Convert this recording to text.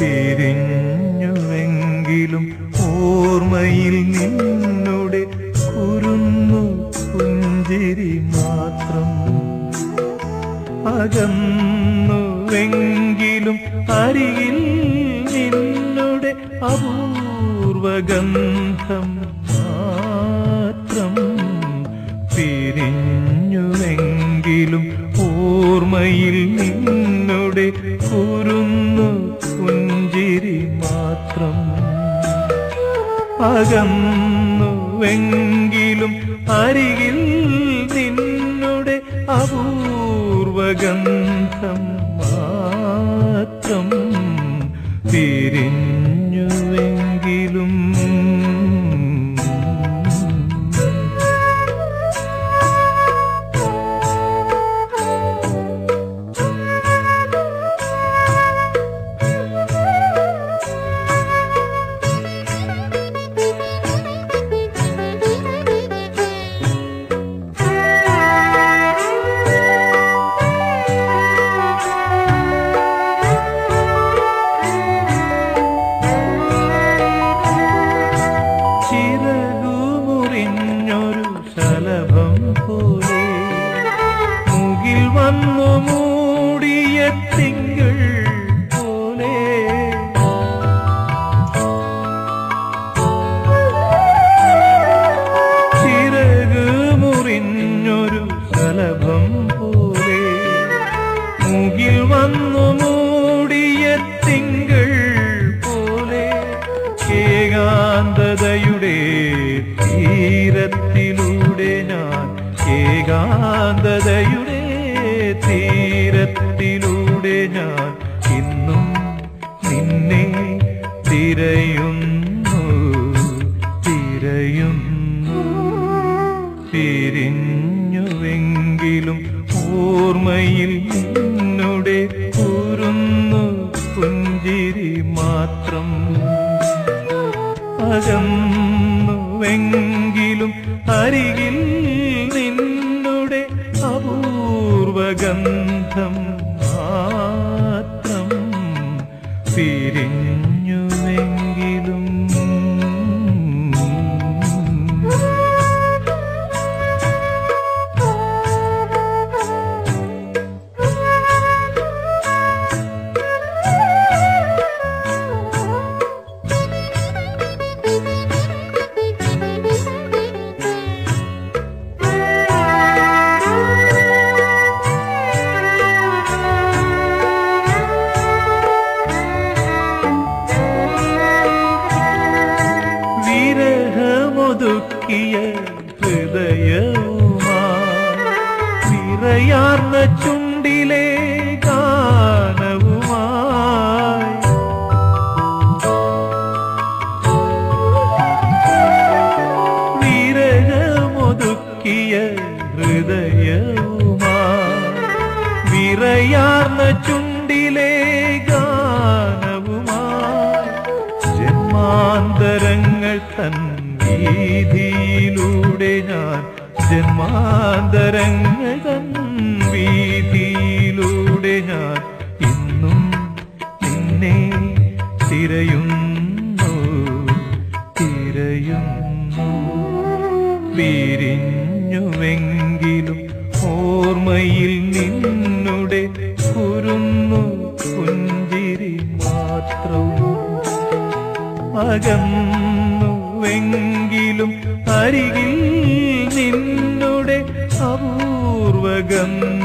പിരിഞ്ഞുവെങ്കിലും ഓർമ്മയിൽ നിന്നുടെ കുരുന്നു പുഞ്ചിരി മാത്രം. അകന്നുവെങ്കിലും അരികിൽ നിന്നുടെ അപൂർവഗന്ധം മാത്രം. പിരിഞ്ഞുവെങ്കിലും ഓർമ്മയിൽ നിന്നുടെ കുരുന്നു പുഞ്ചിരി മാത്രം. അകന്നുവെങ്കിലും അരികിൽ നിന്നുടെ അപൂർവഗന്ധം മാത്രം. പിരിഞ്ഞുവെങ്കിലും തീരത്തിലൂടെ ഞാൻ ഇന്നും നിന്നെ തിരയുന്നു. പിരിഞ്ഞുവെങ്കിലും ഓർമ്മയിൽ നിന്നുടെ കുരുന്നു പുഞ്ചിരി മാത്രം. അകന്നുവെങ്കിലും അരികിൽ നിന്നുടെ അപൂർവഗന്ധം മാത്രം. പിരിഞ്ഞുവെങ്കിലും വിറയാർന്ന ചുണ്ടിലെ ഗാനവുമായി വിരഹമൊതുക്കിയ ഹൃദയവുമായി വിറയാർന്ന ചുണ്ടിലെ ഗാനവുമായി ജന്മാന്തരങ്ങൾ തൻ വീതിയിലൂടെ ഞാൻ ജന്മാന്തരങ്ങൾ തൻ വീതിയിലൂടെ ഞാൻ ഇന്നും നിന്നെ തിരയുന്നു. പിരിഞ്ഞുവെങ്കിലും ഓർമ്മയിൽ നിന്നുടെ കുരുന്നു പുഞ്ചിരി മാത്രം. അകന്നുവെങ്കിലും അരികിൽ നിന്നുടെ അപൂർവഗന്ധം